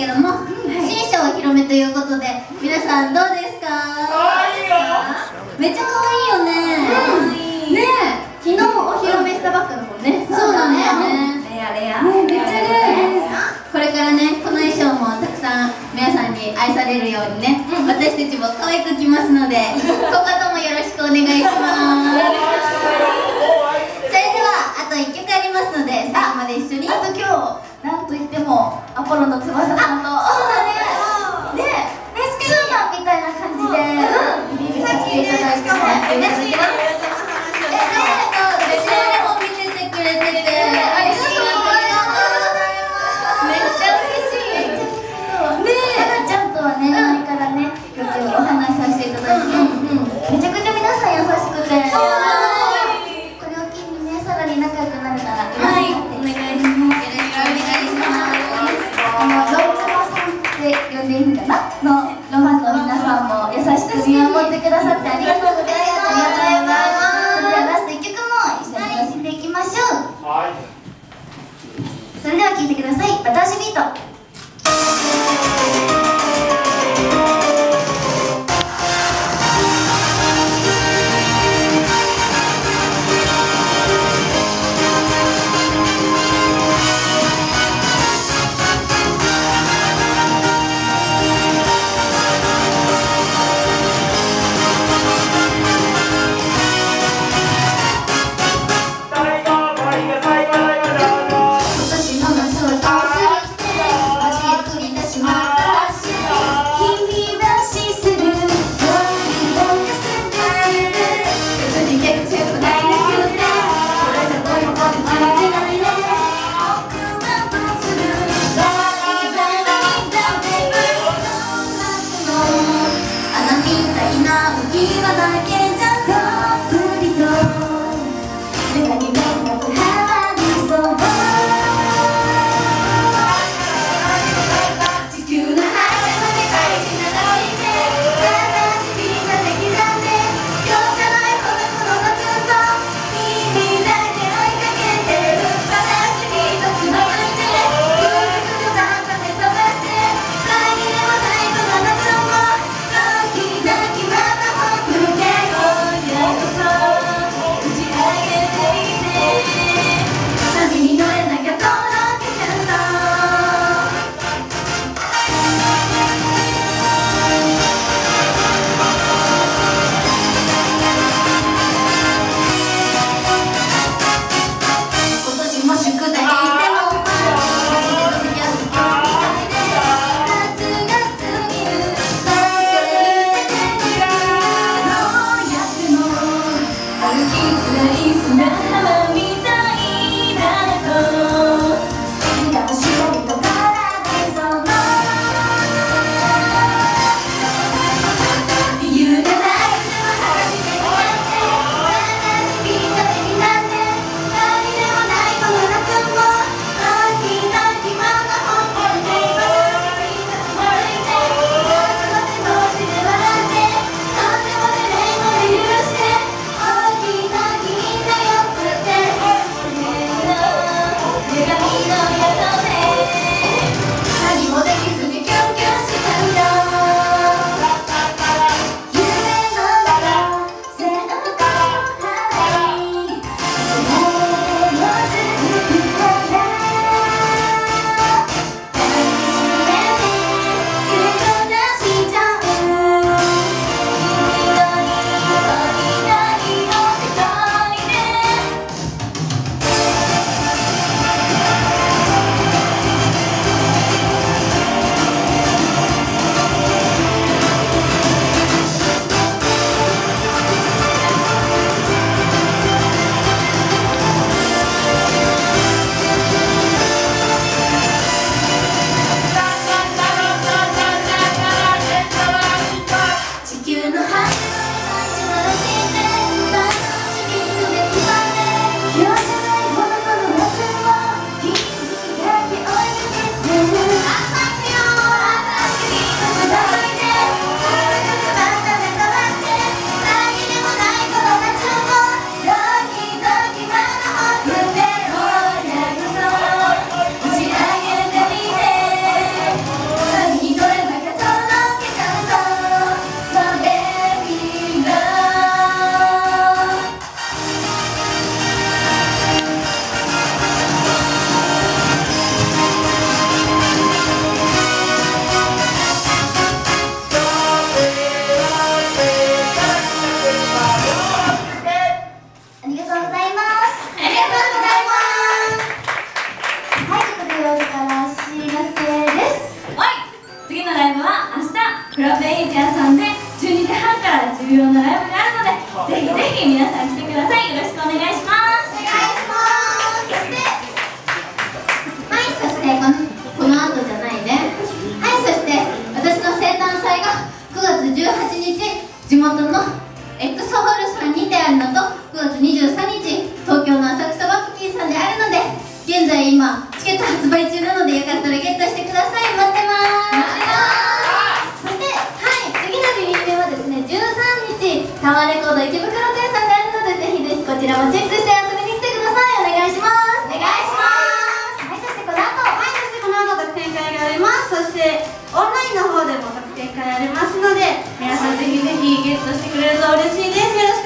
けども、新章お披露目ということで、皆さんどうですか？めっちゃ可愛いよね。ねえ、昨日お披露目したばっかだもんね。そうなんだよね。レアレア。めっちゃレアです。これからね、この衣装もたくさん皆さんに愛されるようにね、私たちも可愛く着ますので、今後ともよろしくお願いします。それではあと1曲ありますので、最後まで一緒に。あと今日なんといってもアポロの翼さんの、そうだね、レスキューマンみたいな感じでリリースさせていただいてね、後ろでも見せてくれてて、ありがとうございます。めっちゃ嬉しい。ねえ、はなちゃんとはね、前からね、よくお話しさせていただいて、めちゃくちゃ皆さん優しくて、これを機にね、さらに仲良くなれたら嬉しいなって。お願いします。よろしくお願いします。ロンツバさんって呼んでいいんかなのロンズの皆さんも優しく見守ってくださってありがとうございます。それではラスト1曲も一緒に楽しんでいきましょう。それでは聴いてください。バタ足ビート。今年の夏はどうするってマジゆっくりな今チケット発売中なのでよかったらゲットしてください。待ってます。そして次のリリースはですね、13日タワーレコード池袋店さんがあるので、ぜひぜひこちらもチェックして遊びに来てください。お願いします。お願いします。そしてこの後特典会があります。そしてオンラインの方でも特典会ありますので、皆さんぜひぜひゲットしてくれると嬉しいです。よろしく